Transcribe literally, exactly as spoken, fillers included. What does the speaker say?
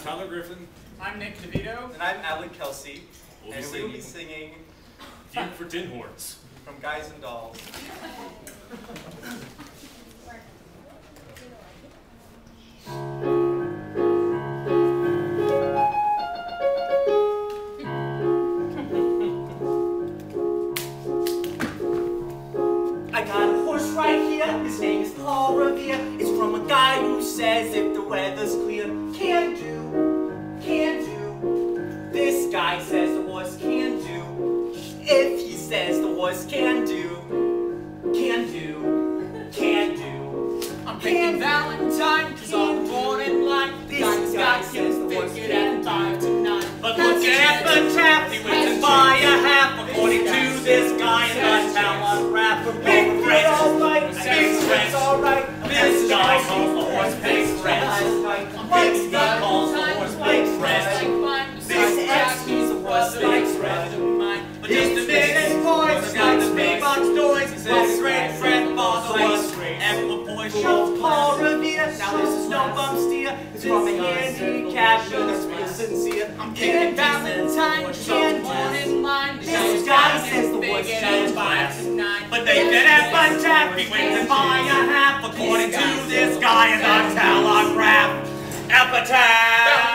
Tyler Griffin. I'm Nick DeVito. And I'm Alec Kelsey. We'll and be we'll be singing singing Fugue for Tin Horns from Guys and Dolls. I got a horse right here, his name is Paul Revere. It's from a guy who says if the weather's clear, can do, can do. This guy says the horse can do. If he says the horse can do, can do, can do. I'm picking Valentine, cause I'm born in line. This Guys guy got says the you horse figured can at five to nine. But look at the tap, he went to buy a half. According to this guy in the town rap. Big friends, alright, big friends, alright. This guy calls the horse big friends. This guy calls the horse big friends. This X, he's a horse big friend. But just a minute, boys, got the big box toys. He says, great friend, father was great. And the boy shows Paul Revere. Now this is no bum steer. It's from a handicap, that's real sincere. I'm Picking Valentine, so born in line. This guy says the horse can five to nine. But they did have a tap, he went to buy a half. According to this guy in the telegraph. Epitaph!